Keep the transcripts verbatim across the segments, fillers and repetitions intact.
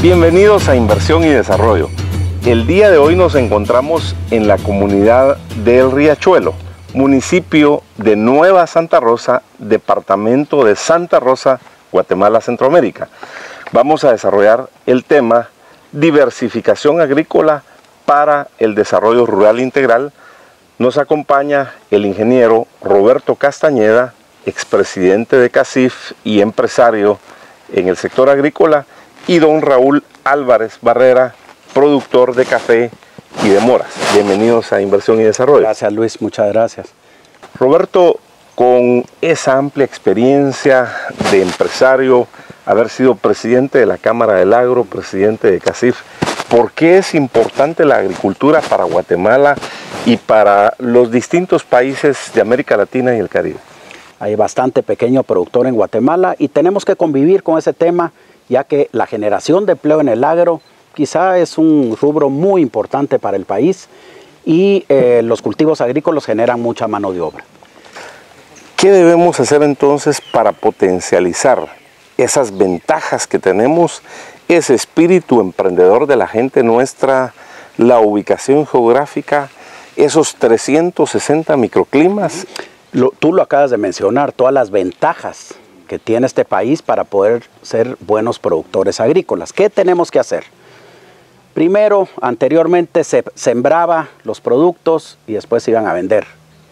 Bienvenidos a Inversión y Desarrollo. El día de hoy nos encontramos en la comunidad del Riachuelo, municipio de Nueva Santa Rosa, departamento de Santa Rosa, Guatemala, Centroamérica. Vamos a desarrollar el tema diversificación agrícola para el desarrollo rural integral. Nos acompaña el ingeniero Roberto Castañeda, expresidente de CACIF y empresario en el sector agrícola, y don Raúl Álvarez Barrera, productor de café y de moras. Bienvenidos a Inversión y Desarrollo. Gracias, Luis, muchas gracias. Roberto, con esa amplia experiencia de empresario, haber sido presidente de la Cámara del Agro, presidente de CACIF, ¿por qué es importante la agricultura para Guatemala y para los distintos países de América Latina y el Caribe? Hay bastante pequeño productor en Guatemala y tenemos que convivir con ese tema, ya que la generación de empleo en el agro quizá es un rubro muy importante para el país y eh, los cultivos agrícolas generan mucha mano de obra. ¿Qué debemos hacer entonces para potencializar esas ventajas que tenemos, ese espíritu emprendedor de la gente nuestra, la ubicación geográfica, esos trescientos sesenta microclimas? Lo, tú lo acabas de mencionar, todas las ventajas que tiene este país para poder ser buenos productores agrícolas. ¿Qué tenemos que hacer? Primero, anteriormente se sembraba los productos y después se iban a vender.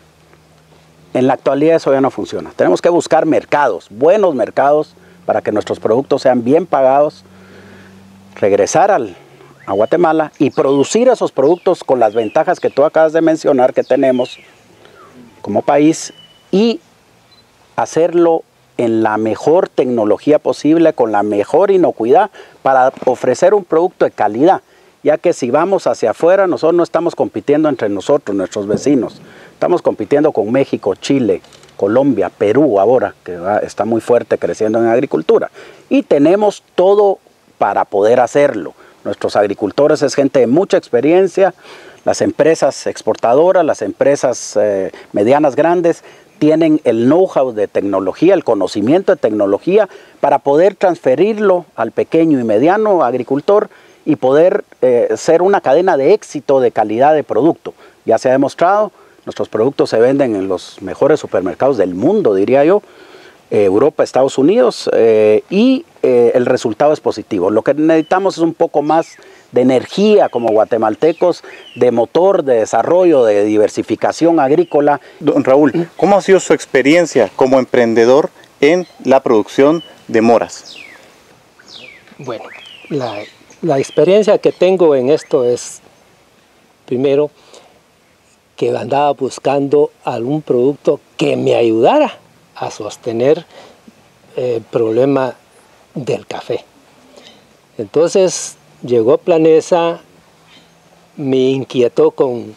En la actualidad eso ya no funciona. Tenemos que buscar mercados, buenos mercados, para que nuestros productos sean bien pagados, regresar al, a Guatemala y producir esos productos con las ventajas que tú acabas de mencionar que tenemos como país y hacerlo en la mejor tecnología posible, con la mejor inocuidad, para ofrecer un producto de calidad, ya que si vamos hacia afuera, nosotros no estamos compitiendo entre nosotros, nuestros vecinos, estamos compitiendo con México, Chile, Colombia, Perú ahora, que va, está muy fuerte creciendo en agricultura, y tenemos todo para poder hacerlo. Nuestros agricultores es gente de mucha experiencia, las empresas exportadoras, las empresas eh, medianas grandes, tienen el know-how de tecnología, el conocimiento de tecnología para poder transferirlo al pequeño y mediano agricultor y poder eh, ser una cadena de éxito de calidad de producto. Ya se ha demostrado, nuestros productos se venden en los mejores supermercados del mundo, diría yo, eh, Europa, Estados Unidos, eh, y eh, el resultado es positivo. Lo que necesitamos es un poco más de energía como guatemaltecos, de motor, de desarrollo, de diversificación agrícola. Don Raúl, ¿cómo ha sido su experiencia como emprendedor en la producción de moras? Bueno, la, la experiencia que tengo en esto es, primero, que andaba buscando algún producto que me ayudara a sostener el problema del café. Entonces, llegó Planesa, me inquietó con,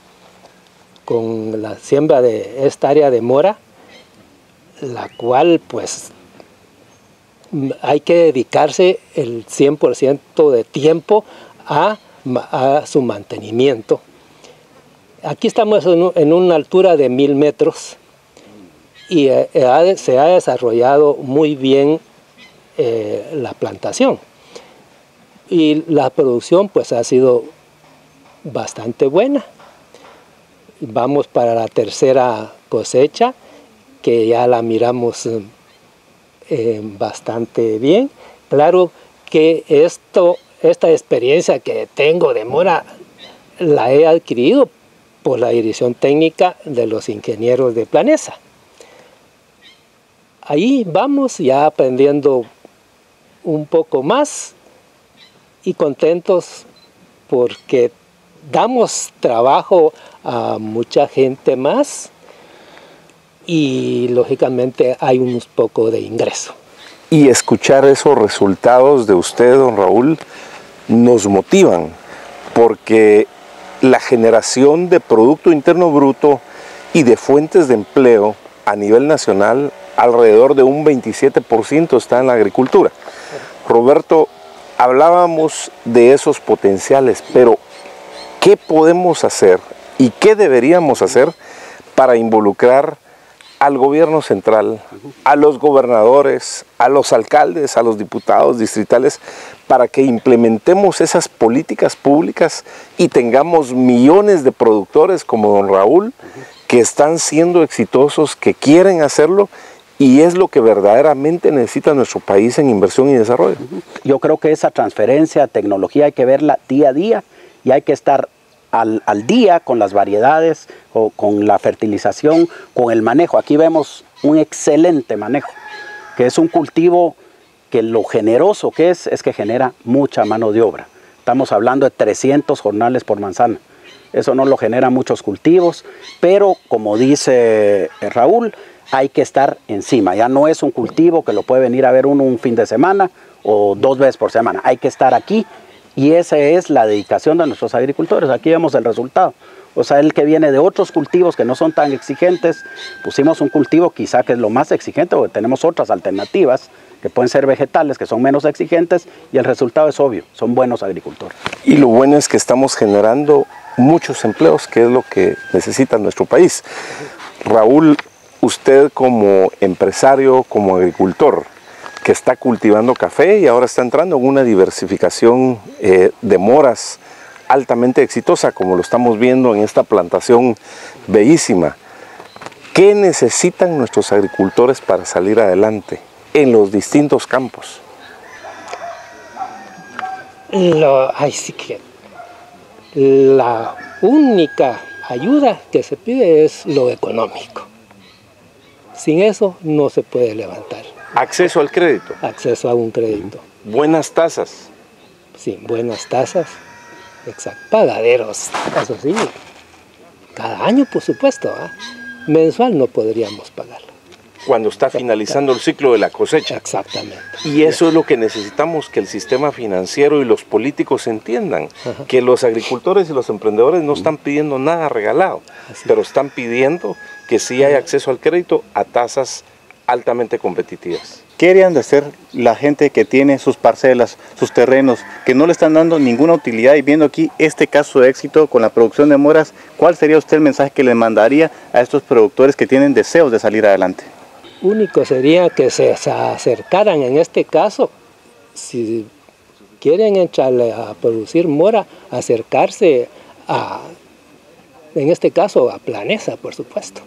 con la siembra de esta área de mora, la cual pues hay que dedicarse el cien por ciento de tiempo a, a su mantenimiento. Aquí estamos en, en una altura de mil metros y eh, se ha desarrollado muy bien eh, la plantación. Y la producción pues ha sido bastante buena. Vamos para la tercera cosecha, que ya la miramos eh, bastante bien. Claro que esto, esta experiencia que tengo de mora la he adquirido por la dirección técnica de los ingenieros de Planesa. Ahí vamos ya aprendiendo un poco más y contentos porque damos trabajo a mucha gente más y lógicamente hay un poco de ingreso. Y escuchar esos resultados de usted, don Raúl, nos motivan, porque la generación de Producto Interno Bruto y de fuentes de empleo a nivel nacional, alrededor de un veintisiete por ciento está en la agricultura. Roberto, hablábamos de esos potenciales, pero ¿qué podemos hacer y qué deberíamos hacer para involucrar al gobierno central, a los gobernadores, a los alcaldes, a los diputados distritales, para que implementemos esas políticas públicas y tengamos millones de productores como don Raúl, que están siendo exitosos, que quieren hacerlo, y es lo que verdaderamente necesita nuestro país en inversión y desarrollo. Yo creo que esa transferencia de tecnología hay que verla día a día y hay que estar al, al día con las variedades, o con la fertilización, con el manejo. Aquí vemos un excelente manejo, que es un cultivo que lo generoso que es, es que genera mucha mano de obra. Estamos hablando de trescientos jornales por manzana. Eso no lo generan muchos cultivos, pero como dice Raúl, hay que estar encima. Ya no es un cultivo que lo puede venir a ver uno un fin de semana o dos veces por semana. Hay que estar aquí y esa es la dedicación de nuestros agricultores. Aquí vemos el resultado. O sea, el que viene de otros cultivos que no son tan exigentes, pusimos un cultivo quizá que es lo más exigente, porque tenemos otras alternativas que pueden ser vegetales, que son menos exigentes, y el resultado es obvio, son buenos agricultores. Y lo bueno es que estamos generando muchos empleos, que es lo que necesita nuestro país. Raúl, usted como empresario, como agricultor, que está cultivando café y ahora está entrando en una diversificación eh, de moras altamente exitosa, como lo estamos viendo en esta plantación bellísima. ¿Qué necesitan nuestros agricultores para salir adelante en los distintos campos? Lo, ay, sí que la única ayuda que se pide es lo económico. Sin eso no se puede levantar. Acceso al crédito. Acceso a un crédito. Buenas tasas. Sí, buenas tasas. Exacto. Pagaderos, eso sí. Cada año, por supuesto. ¿eh? Mensual no podríamos pagarlo. Cuando está finalizando el ciclo de la cosecha. Exactamente. Y eso es lo que necesitamos, que el sistema financiero y los políticos entiendan. Ajá. Que los agricultores y los emprendedores no están pidiendo nada regalado, Así pero es. están pidiendo que sí hay acceso al crédito a tasas altamente competitivas. ¿Qué harían de hacer la gente que tiene sus parcelas, sus terrenos, que no le están dando ninguna utilidad? Y viendo aquí este caso de éxito con la producción de moras, ¿cuál sería usted el mensaje que le mandaría a estos productores que tienen deseos de salir adelante? Único sería que se acercaran en este caso, si quieren echarle a producir mora, acercarse a, en este caso, a Planesa, por supuesto.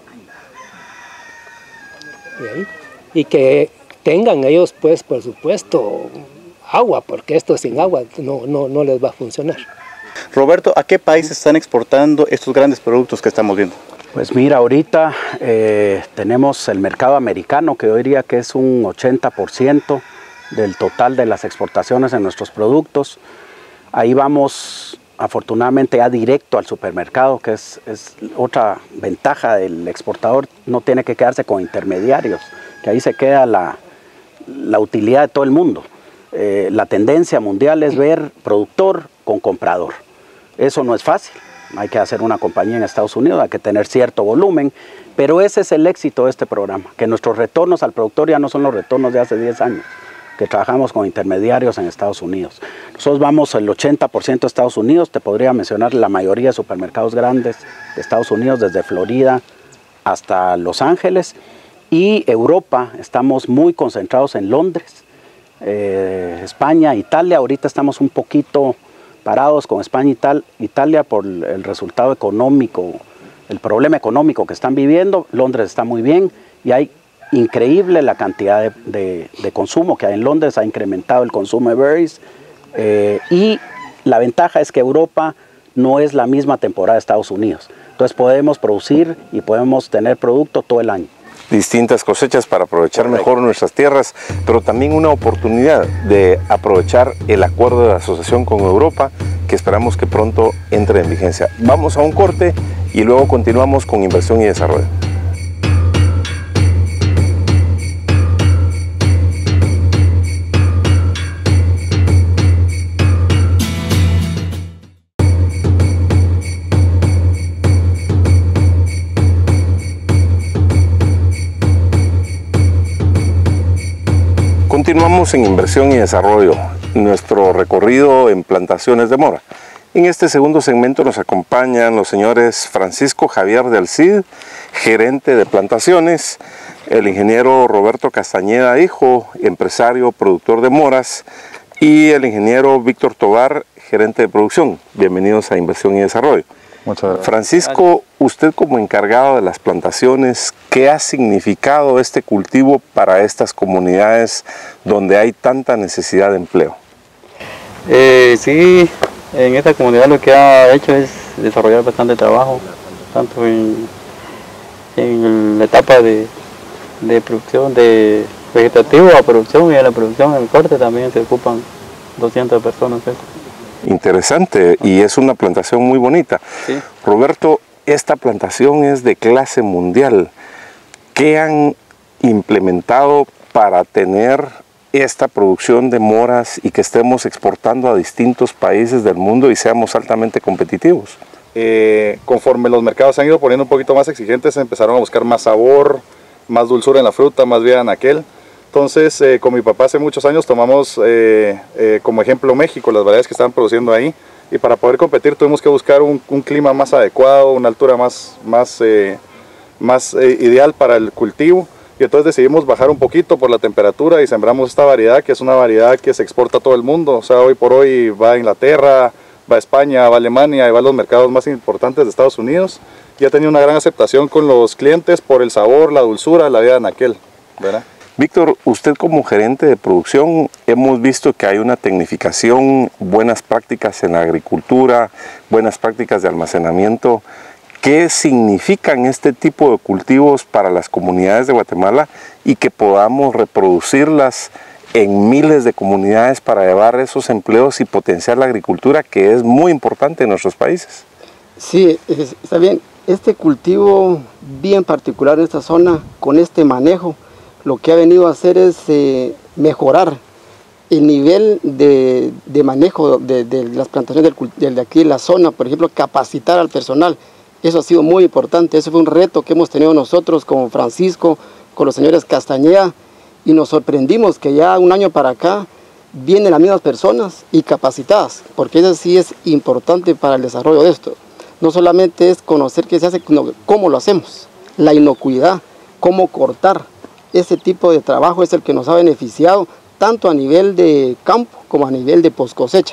Y, ahí, y que tengan ellos, pues, por supuesto, agua, porque esto sin agua no, no, no les va a funcionar. Roberto, ¿a qué país están exportando estos grandes productos que estamos viendo? Pues mira, ahorita eh, tenemos el mercado americano, que yo diría que es un ochenta por ciento del total de las exportaciones en nuestros productos. Ahí vamos afortunadamente ya directo al supermercado, que es, es otra ventaja del exportador, no tiene que quedarse con intermediarios, que ahí se queda la, la utilidad de todo el mundo. Eh, la tendencia mundial es ver productor con comprador. Eso no es fácil. Hay que hacer una compañía en Estados Unidos, hay que tener cierto volumen, pero ese es el éxito de este programa, que nuestros retornos al productor ya no son los retornos de hace diez años, que trabajamos con intermediarios en Estados Unidos. Nosotros vamos el ochenta por ciento de Estados Unidos, te podría mencionar la mayoría de supermercados grandes de Estados Unidos, desde Florida hasta Los Ángeles, y Europa, estamos muy concentrados en Londres, eh, España, Italia. Ahorita estamos un poquito parados con España y Ital Italia por el resultado económico, el problema económico que están viviendo. Londres está muy bien y hay increíble la cantidad de, de, de consumo que hay en Londres, ha incrementado el consumo de berries, eh, y la ventaja es que Europa no es la misma temporada de Estados Unidos, entonces podemos producir y podemos tener producto todo el año. Distintas cosechas para aprovechar mejor nuestras tierras, pero también una oportunidad de aprovechar el acuerdo de asociación con Europa, que esperamos que pronto entre en vigencia. Vamos a un corte y luego continuamos con inversión y desarrollo. Continuamos en Inversión y Desarrollo, nuestro recorrido en plantaciones de mora. En este segundo segmento nos acompañan los señores Francisco Javier del Cid, gerente de plantaciones, el ingeniero Roberto Castañeda hijo, empresario, productor de moras, y el ingeniero Víctor Tovar, gerente de producción. Bienvenidos a Inversión y Desarrollo. Muchas gracias. Francisco, usted como encargado de las plantaciones, ¿qué ha significado este cultivo para estas comunidades donde hay tanta necesidad de empleo? Eh, sí, en esta comunidad lo que ha hecho es desarrollar bastante trabajo, tanto en, en la etapa de, de producción de vegetativo a producción, y en la producción, en el corte también se ocupan doscientas personas. ¿sí? Interesante, y es una plantación muy bonita. Sí. Roberto, esta plantación es de clase mundial. ¿Qué han implementado para tener esta producción de moras y que estemos exportando a distintos países del mundo y seamos altamente competitivos? Eh, conforme los mercados se han ido poniendo un poquito más exigentes, empezaron a buscar más sabor, más dulzura en la fruta, más vida en aquel. Entonces, eh, con mi papá hace muchos años tomamos eh, eh, como ejemplo México, las variedades que estaban produciendo ahí, y para poder competir tuvimos que buscar un, un clima más adecuado, una altura más, más, eh, más eh, ideal para el cultivo, y entonces decidimos bajar un poquito por la temperatura y sembramos esta variedad, que es una variedad que se exporta a todo el mundo. O sea, hoy por hoy va a Inglaterra, va a España, va a Alemania y va a los mercados más importantes de Estados Unidos, y ha tenido una gran aceptación con los clientes por el sabor, la dulzura, la vida en aquel, ¿verdad? Víctor, usted como gerente de producción, hemos visto que hay una tecnificación, buenas prácticas en la agricultura, buenas prácticas de almacenamiento. ¿Qué significan este tipo de cultivos para las comunidades de Guatemala y que podamos reproducirlas en miles de comunidades para llevar esos empleos y potenciar la agricultura, que es muy importante en nuestros países? Sí, está bien. Este cultivo bien particular en esta zona, con este manejo, lo que ha venido a hacer es eh, mejorar el nivel de, de manejo de, de las plantaciones del, de aquí en la zona. Por ejemplo, capacitar al personal. Eso ha sido muy importante. Ese fue un reto que hemos tenido nosotros como Francisco, con los señores Castañeda, y nos sorprendimos que ya un año para acá vienen las mismas personas y capacitadas, porque eso sí es importante para el desarrollo de esto. No solamente es conocer qué se hace, sino cómo lo hacemos, la inocuidad, cómo cortar. Ese tipo de trabajo es el que nos ha beneficiado tanto a nivel de campo como a nivel de post cosecha.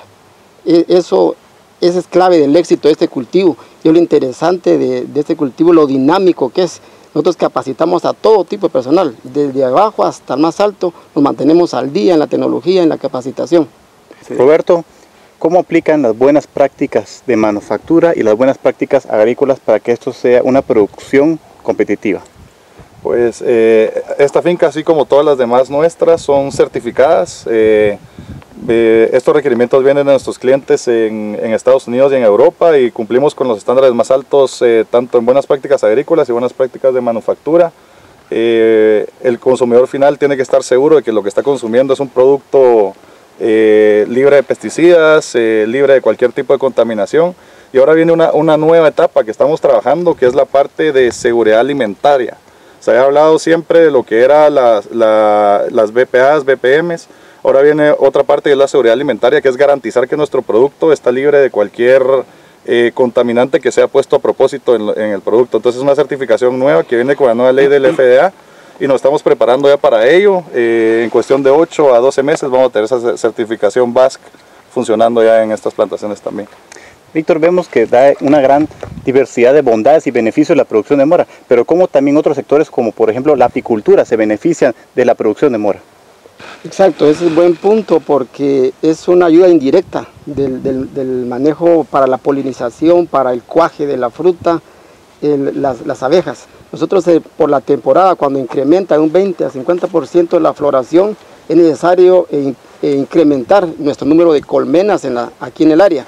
Eso, eso es clave del éxito de este cultivo. Y lo interesante de, de este cultivo, lo dinámico que es. Nosotros capacitamos a todo tipo de personal, desde abajo hasta el más alto, nos mantenemos al día en la tecnología, en la capacitación. Sí. Roberto, ¿cómo aplican las buenas prácticas de manufactura y las buenas prácticas agrícolas para que esto sea una producción competitiva? Pues eh, esta finca, así como todas las demás nuestras, son certificadas. Eh, eh, estos requerimientos vienen de nuestros clientes en, en Estados Unidos y en Europa, y cumplimos con los estándares más altos, eh, tanto en buenas prácticas agrícolas y buenas prácticas de manufactura. Eh, el consumidor final tiene que estar seguro de que lo que está consumiendo es un producto eh, libre de pesticidas, eh, libre de cualquier tipo de contaminación. Y ahora viene una, una nueva etapa que estamos trabajando, que es la parte de seguridad alimentaria. Se había hablado siempre de lo que eran las, la, las B P As, B P Ms. Ahora viene otra parte, que es la seguridad alimentaria, que es garantizar que nuestro producto está libre de cualquier eh, contaminante que sea puesto a propósito en, en el producto. Entonces es una certificación nueva que viene con la nueva ley del F D A, y nos estamos preparando ya para ello. Eh, en cuestión de ocho a doce meses vamos a tener esa certificación B A S C funcionando ya en estas plantaciones también. Víctor, vemos que da una gran diversidad de bondades y beneficios la producción de mora, pero cómo también otros sectores, como por ejemplo la apicultura, se benefician de la producción de mora. Exacto, ese es un buen punto, porque es una ayuda indirecta del, del, del manejo para la polinización, para el cuaje de la fruta, el, las, las abejas. Nosotros eh, por la temporada, cuando incrementa un veinte a cincuenta por ciento la floración, es necesario eh, eh, incrementar nuestro número de colmenas en la, aquí en el área.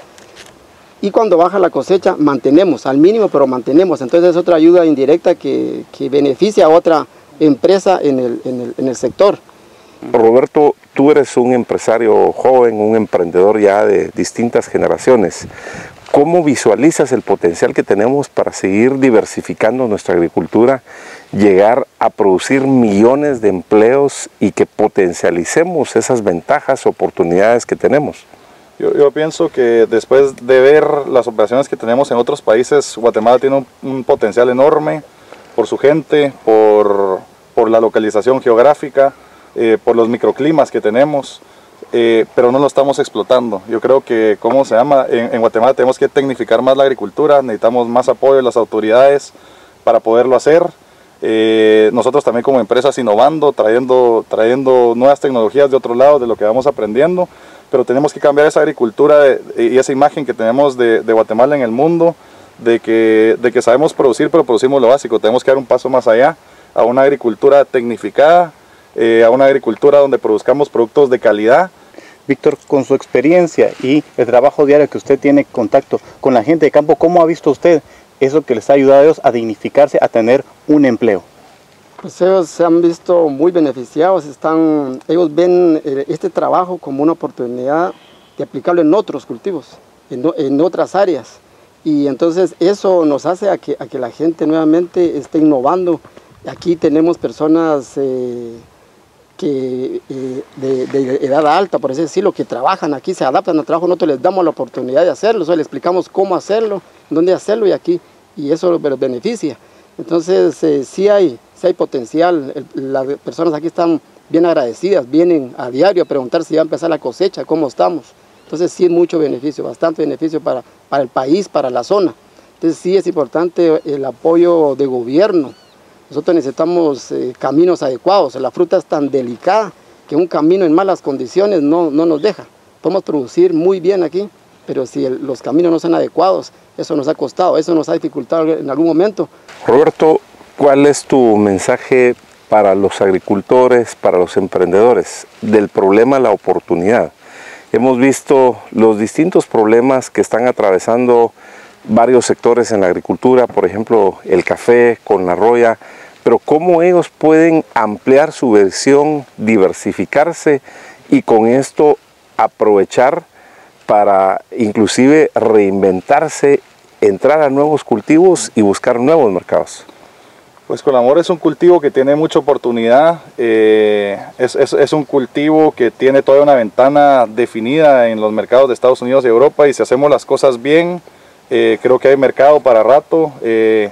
Y cuando baja la cosecha, mantenemos, al mínimo, pero mantenemos. Entonces es otra ayuda indirecta que, que beneficia a otra empresa en el, en el, en el sector. Roberto, tú eres un empresario joven, un emprendedor ya de distintas generaciones. ¿Cómo visualizas el potencial que tenemos para seguir diversificando nuestra agricultura, llegar a producir millones de empleos y que potencialicemos esas ventajas, oportunidades que tenemos? Yo, yo pienso que después de ver las operaciones que tenemos en otros países, Guatemala tiene un, un potencial enorme. por su gente, por, por la localización geográfica, eh, por los microclimas que tenemos, eh, pero no lo estamos explotando. Yo creo que, ¿cómo se llama? En, en Guatemala tenemos que tecnificar más la agricultura, necesitamos más apoyo de las autoridades para poderlo hacer. Eh, nosotros también como empresas innovando, trayendo, trayendo nuevas tecnologías de otro lado, de lo que vamos aprendiendo, pero tenemos que cambiar esa agricultura de, y esa imagen que tenemos de, de Guatemala en el mundo, de que, de que sabemos producir, pero producimos lo básico. Tenemos que dar un paso más allá, a una agricultura tecnificada, eh, a una agricultura donde produzcamos productos de calidad. Víctor, con su experiencia y el trabajo diario que usted tiene contacto con la gente de campo, ¿cómo ha visto usted eso que les ha ayudado a ellos a dignificarse, a tener un empleo? Pues ellos se han visto muy beneficiados, están, ellos ven este trabajo como una oportunidad de aplicarlo en otros cultivos, en, en otras áreas. Y entonces eso nos hace a que, a que la gente nuevamente esté innovando. Aquí tenemos personas eh, que, eh, de, de edad alta, por así decirlo, que trabajan aquí, se adaptan al trabajo, nosotros les damos la oportunidad de hacerlo, o sea, les explicamos cómo hacerlo, dónde hacerlo y aquí, y eso los beneficia. Entonces eh, sí, hay, sí hay potencial, el, las personas aquí están bien agradecidas, vienen a diario a preguntar si va a empezar la cosecha, cómo estamos. Entonces sí hay mucho beneficio, bastante beneficio para, para el país, para la zona. Entonces sí es importante el apoyo de gobierno. Nosotros necesitamos eh, caminos adecuados. La fruta es tan delicada que un camino en malas condiciones no, no nos deja. Podemos producir muy bien aquí, pero si el, los caminos no son adecuados, eso nos ha costado, eso nos ha dificultado en algún momento. Roberto, ¿cuál es tu mensaje para los agricultores, para los emprendedores, del problema a la oportunidad? Hemos visto los distintos problemas que están atravesando varios sectores en la agricultura, por ejemplo, el café con la roya, pero cómo ellos pueden ampliar su visión, diversificarse y con esto aprovechar para inclusive reinventarse, entrar a nuevos cultivos y buscar nuevos mercados. Pues Colamor es un cultivo que tiene mucha oportunidad, eh, es, es, es un cultivo que tiene toda una ventana definida en los mercados de Estados Unidos y Europa, y si hacemos las cosas bien, eh, creo que hay mercado para rato, eh,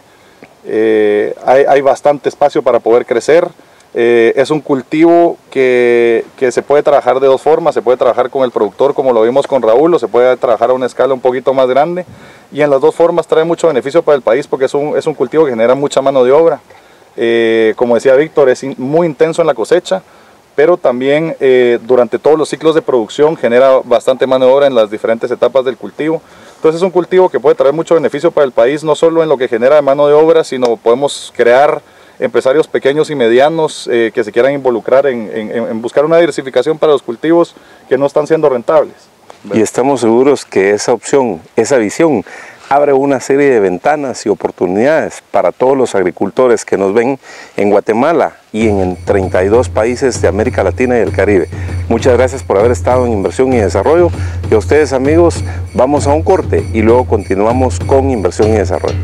eh, hay, hay bastante espacio para poder crecer. Eh, es un cultivo que, que se puede trabajar de dos formas, se puede trabajar con el productor como lo vimos con Raúl, o se puede trabajar a una escala un poquito más grande, y en las dos formas trae mucho beneficio para el país porque es un, es un cultivo que genera mucha mano de obra. Eh, como decía Víctor, es in, muy intenso en la cosecha, pero también eh, durante todos los ciclos de producción genera bastante mano de obra en las diferentes etapas del cultivo. Entonces es un cultivo que puede traer mucho beneficio para el país, no solo en lo que genera de mano de obra, sino podemos crear empresarios pequeños y medianos eh, que se quieran involucrar en, en, en buscar una diversificación para los cultivos que no están siendo rentables. Y estamos seguros que esa opción, esa visión, abre una serie de ventanas y oportunidades para todos los agricultores que nos ven en Guatemala y en treinta y dos países de América Latina y el Caribe. Muchas gracias por haber estado en Inversión y Desarrollo. Y a ustedes, amigos, vamos a un corte y luego continuamos con Inversión y Desarrollo.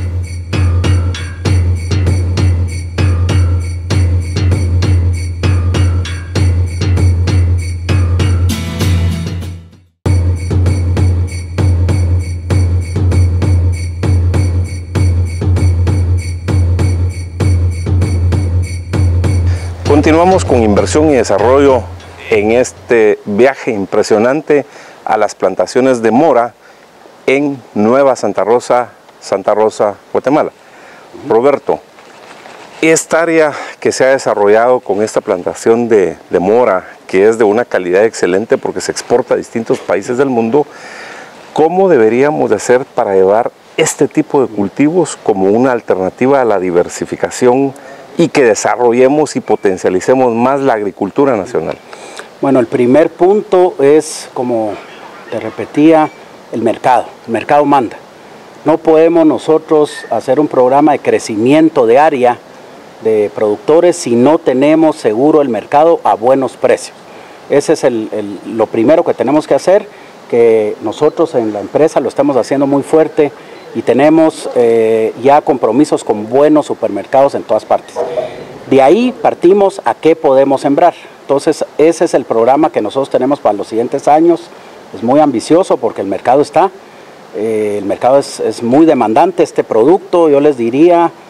Continuamos con Inversión y Desarrollo en este viaje impresionante a las plantaciones de mora en Nueva Santa Rosa, Santa Rosa, Guatemala. Roberto, esta área que se ha desarrollado con esta plantación de, de mora, que es de una calidad excelente porque se exporta a distintos países del mundo, ¿cómo deberíamos de hacer para llevar este tipo de cultivos como una alternativa a la diversificación y que desarrollemos y potencialicemos más la agricultura nacional? Bueno, el primer punto es, como te repetía, el mercado. El mercado manda. No podemos nosotros hacer un programa de crecimiento de área de productores si no tenemos seguro el mercado a buenos precios. Ese es el, el, lo primero que tenemos que hacer, que nosotros en la empresa lo estamos haciendo muy fuerte y tenemos eh, ya compromisos con buenos supermercados en todas partes. De ahí partimos a qué podemos sembrar. Entonces ese es el programa que nosotros tenemos para los siguientes años. Es muy ambicioso porque el mercado está, eh, el mercado es, es muy demandante este producto. Yo les diría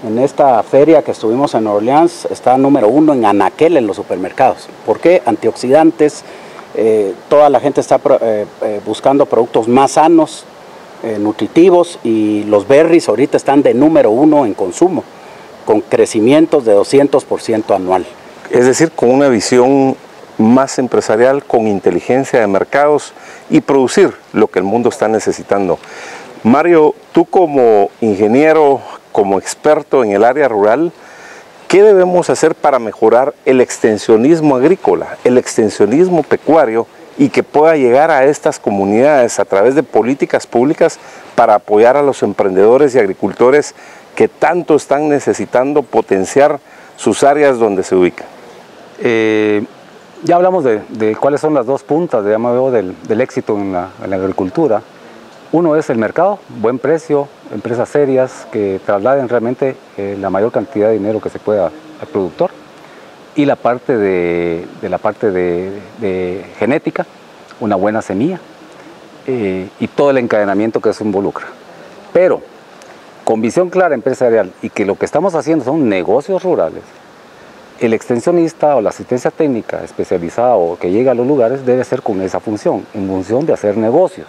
En esta feria que estuvimos en Orleans está número uno en anaquel en los supermercados. ¿Por qué? Antioxidantes, eh, toda la gente está eh, eh, buscando productos más sanos, eh, nutritivos, y los berries ahorita están de número uno en consumo, con crecimientos de doscientos por ciento anual. Es decir, con una visión más empresarial, con inteligencia de mercados y producir lo que el mundo está necesitando. Mario, tú como ingeniero, como experto en el área rural, ¿qué debemos hacer para mejorar el extensionismo agrícola, el extensionismo pecuario, y que pueda llegar a estas comunidades a través de políticas públicas para apoyar a los emprendedores y agricultores que tanto están necesitando potenciar sus áreas donde se ubican? Eh, ya hablamos de, de cuáles son las dos puntas, digamos, del, del éxito en la, en la agricultura. Uno es el mercado, buen precio, empresas serias que trasladen realmente eh, la mayor cantidad de dinero que se pueda al productor, y la parte de, de, la parte de, de genética, una buena semilla eh, y todo el encadenamiento que eso involucra. Pero con visión clara empresarial y que lo que estamos haciendo son negocios rurales, el extensionista o la asistencia técnica especializada o que llega a los lugares debe ser con esa función, en función de hacer negocios.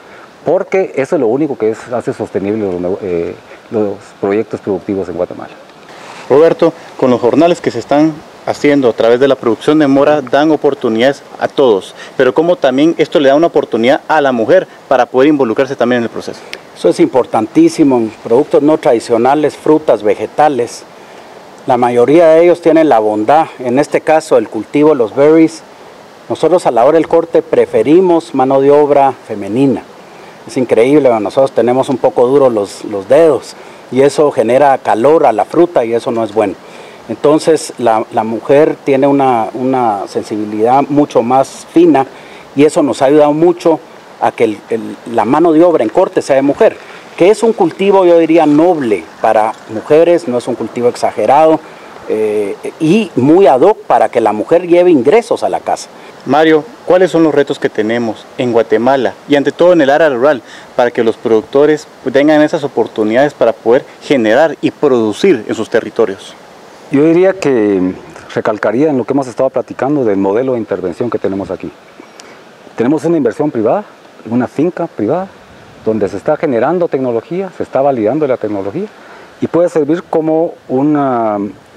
Porque eso es lo único que es, hace sostenible los, eh, los proyectos productivos en Guatemala. Roberto, con los jornales que se están haciendo a través de la producción de mora dan oportunidades a todos, pero como también esto le da una oportunidad a la mujer para poder involucrarse también en el proceso. Eso es importantísimo. En productos no tradicionales, frutas, vegetales, la mayoría de ellos tienen la bondad, en este caso el cultivo de los berries. Nosotros a la hora del corte preferimos mano de obra femenina. Es increíble, nosotros tenemos un poco duros los, los dedos y eso genera calor a la fruta y eso no es bueno. Entonces la, la mujer tiene una, una sensibilidad mucho más fina y eso nos ha ayudado mucho a que el, el, la mano de obra en corte sea de mujer, que es un cultivo, yo diría, noble para mujeres, no es un cultivo exagerado eh, y muy ad hoc para que la mujer lleve ingresos a la casa. Mario, ¿cuáles son los retos que tenemos en Guatemala y ante todo en el área rural para que los productores tengan esas oportunidades para poder generar y producir en sus territorios? Yo diría que recalcaría en lo que hemos estado platicando del modelo de intervención que tenemos aquí. Tenemos una inversión privada, una finca privada, donde se está generando tecnología, se está validando la tecnología y puede servir como una,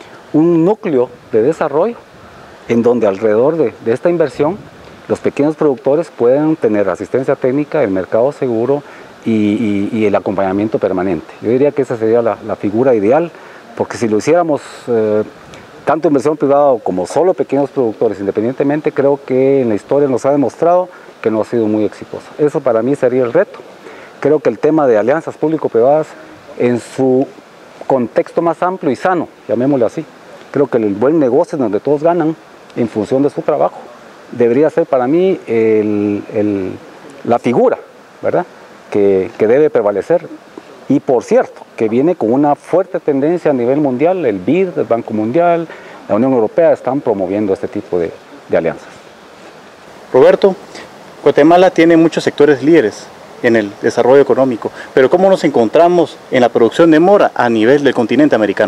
un núcleo de desarrollo en donde alrededor de, de esta inversión los pequeños productores pueden tener asistencia técnica, el mercado seguro y, y, y el acompañamiento permanente. Yo diría que esa sería la, la figura ideal, porque si lo hiciéramos eh, tanto inversión privada como solo pequeños productores independientemente, creo que en la historia nos ha demostrado que no ha sido muy exitoso. Eso para mí sería el reto. Creo que el tema de alianzas público-privadas en su contexto más amplio y sano, llamémoslo así, creo que el buen negocio donde todos ganan en función de su trabajo debería ser para mí el, el, la figura, ¿verdad?, que, que debe prevalecer. Y por cierto, que viene con una fuerte tendencia a nivel mundial, el B I D, el Banco Mundial, la Unión Europea están promoviendo este tipo de, de alianzas. Roberto, Guatemala tiene muchos sectores líderes en el desarrollo económico, pero ¿cómo nos encontramos en la producción de mora a nivel del continente americano?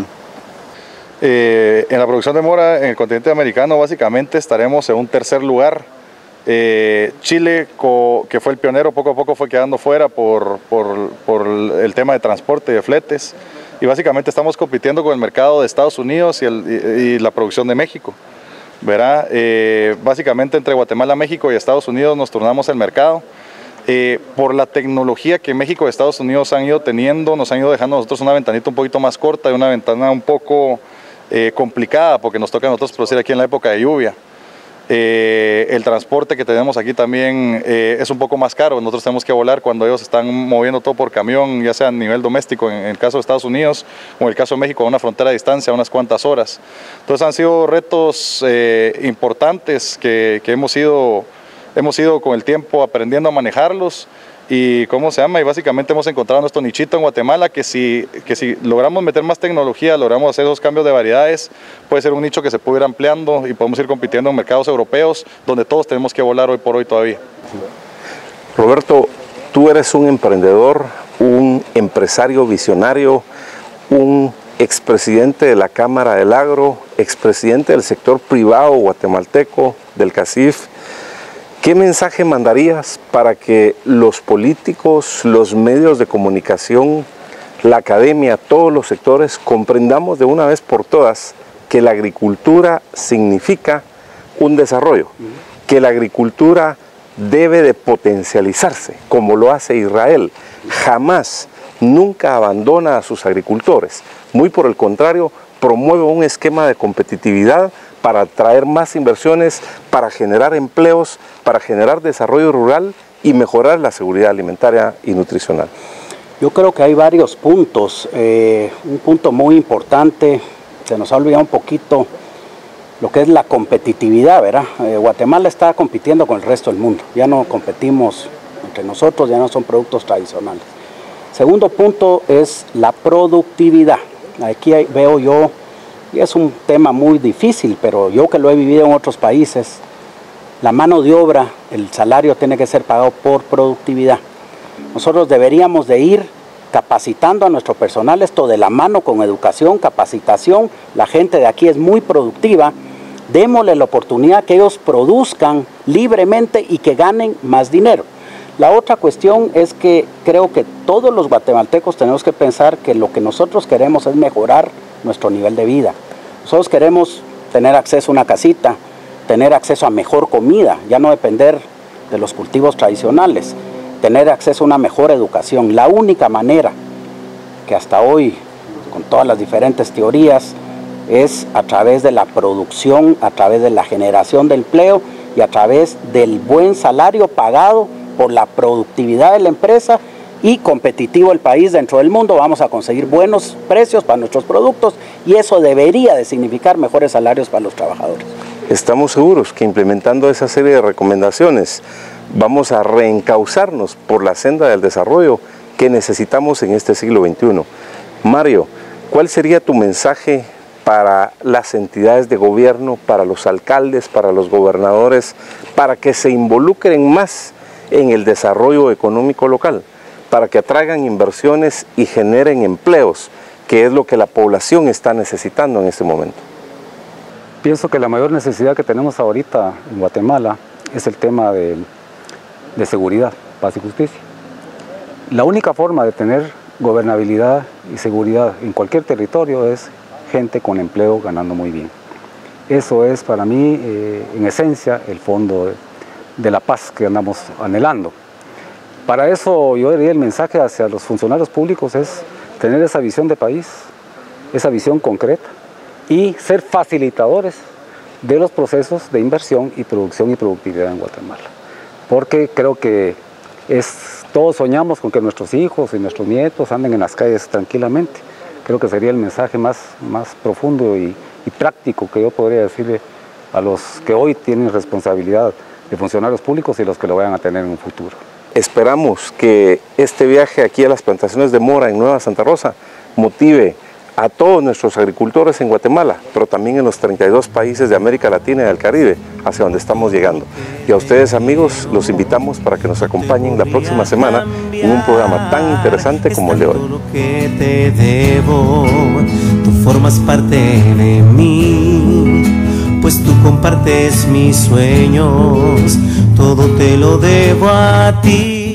Eh, en la producción de mora en el continente americano básicamente estaremos en un tercer lugar. Eh, Chile, co, que fue el pionero, poco a poco fue quedando fuera por, por, por el tema de transporte, de fletes, y básicamente estamos compitiendo con el mercado de Estados Unidos y, el, y, y la producción de México. ¿Verdad? Eh, básicamente entre Guatemala, México y Estados Unidos nos turnamos el mercado. Eh, por la tecnología que México y Estados Unidos han ido teniendo, nos han ido dejando a nosotros una ventanita un poquito más corta y una ventana un poco eh, complicada, porque nos toca a nosotros producir aquí en la época de lluvia. Eh, el transporte que tenemos aquí también eh, es un poco más caro. Nosotros tenemos que volar cuando ellos están moviendo todo por camión, ya sea a nivel doméstico en, en el caso de Estados Unidos o en el caso de México a una frontera de distancia, a unas cuantas horas. Entonces han sido retos eh, importantes que, que hemos ido, hemos ido con el tiempo aprendiendo a manejarlos. Y cómo se llama, y básicamente hemos encontrado nuestro nichito en Guatemala, que si, que si logramos meter más tecnología, logramos hacer esos cambios de variedades, puede ser un nicho que se puede ir ampliando y podemos ir compitiendo en mercados europeos, donde todos tenemos que volar hoy por hoy todavía. Roberto, tú eres un emprendedor, un empresario visionario, un expresidente de la Cámara del Agro, expresidente del sector privado guatemalteco, del CACIF, ¿qué mensaje mandarías para que los políticos, los medios de comunicación, la academia, todos los sectores comprendamos de una vez por todas que la agricultura significa un desarrollo, que la agricultura debe de potencializarse, como lo hace Israel? Jamás, nunca abandona a sus agricultores. Muy por el contrario, promueve un esquema de competitividad para atraer más inversiones, para generar empleos, para generar desarrollo rural y mejorar la seguridad alimentaria y nutricional. Yo creo que hay varios puntos. Eh, un punto muy importante, se nos ha olvidado un poquito lo que es la competitividad, ¿verdad? Eh, Guatemala está compitiendo con el resto del mundo, ya no competimos entre nosotros, ya no son productos tradicionales. Segundo punto es la productividad. Aquí hay, veo yo, y es un tema muy difícil, pero yo que lo he vivido en otros países, la mano de obra, el salario tiene que ser pagado por productividad. Nosotros deberíamos de ir capacitando a nuestro personal, esto de la mano con educación, capacitación. La gente de aquí es muy productiva, démosle la oportunidad que ellos produzcan libremente y que ganen más dinero. La otra cuestión es que creo que todos los guatemaltecos tenemos que pensar que lo que nosotros queremos es mejorar nuestro nivel de vida. Nosotros queremos tener acceso a una casita, tener acceso a mejor comida, ya no depender de los cultivos tradicionales, tener acceso a una mejor educación. La única manera que hasta hoy, con todas las diferentes teorías, es a través de la producción, a través de la generación de empleo y a través del buen salario pagado por la productividad de la empresa y competitivo el país dentro del mundo. Vamos a conseguir buenos precios para nuestros productos y eso debería de significar mejores salarios para los trabajadores. Estamos seguros que implementando esa serie de recomendaciones vamos a reencauzarnos por la senda del desarrollo que necesitamos en este siglo veintiuno. Mario, ¿cuál sería tu mensaje para las entidades de gobierno, para los alcaldes, para los gobernadores, para que se involucren más en el desarrollo económico local, para que atraigan inversiones y generen empleos, que es lo que la población está necesitando en este momento? Pienso que la mayor necesidad que tenemos ahorita en Guatemala es el tema de, de seguridad, paz y justicia. La única forma de tener gobernabilidad y seguridad en cualquier territorio es gente con empleo ganando muy bien. Eso es para mí, eh, en esencia, el fondo de, de la paz que andamos anhelando. Para eso yo diría el mensaje hacia los funcionarios públicos es tener esa visión de país, esa visión concreta y ser facilitadores de los procesos de inversión y producción y productividad en Guatemala. Porque creo que es, todos soñamos con que nuestros hijos y nuestros nietos anden en las calles tranquilamente. Creo que sería el mensaje más, más profundo y, y práctico que yo podría decirle a los que hoy tienen responsabilidad de funcionarios públicos y los que lo vayan a tener en un futuro. Esperamos que este viaje aquí a las plantaciones de mora en Nueva Santa Rosa motive a todos nuestros agricultores en Guatemala, pero también en los treinta y dos países de América Latina y del Caribe, hacia donde estamos llegando. Y a ustedes, amigos, los invitamos para que nos acompañen la próxima semana en un programa tan interesante como el de hoy. Te debo, tú formas parte de mí, pues tú compartes mis sueños, todo te lo debo a ti.